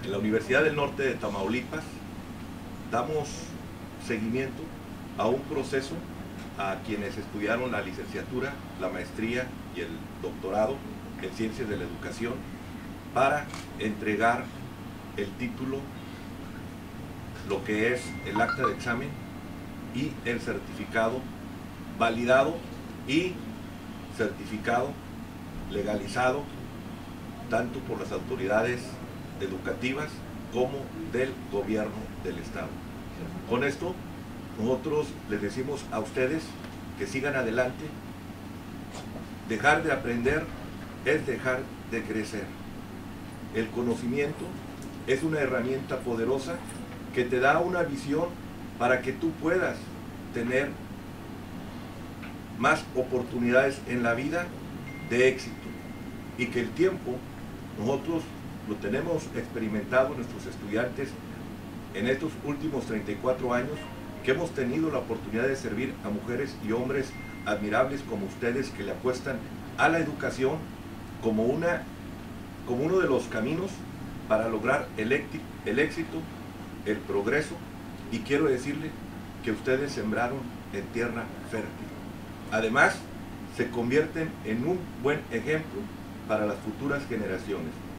En la Universidad del Norte de Tamaulipas damos seguimiento a un proceso a quienes estudiaron la licenciatura, la maestría y el doctorado en Ciencias de la Educación para entregar el título, lo que es el acta de examen y el certificado validado y certificado, legalizado, tanto por las autoridades educativas como del gobierno del estado. Con esto, nosotros les decimos a ustedes que sigan adelante. Dejar de aprender es dejar de crecer. El conocimiento es una herramienta poderosa que te da una visión para que tú puedas tener más oportunidades en la vida de éxito, y que el tiempo nosotros lo tenemos experimentado nuestros estudiantes en estos últimos 34 años, que hemos tenido la oportunidad de servir a mujeres y hombres admirables como ustedes, que le apuestan a la educación como uno de los caminos para lograr el éxito, el progreso, y quiero decirle que ustedes sembraron en tierra fértil. Además, se convierten en un buen ejemplo para las futuras generaciones.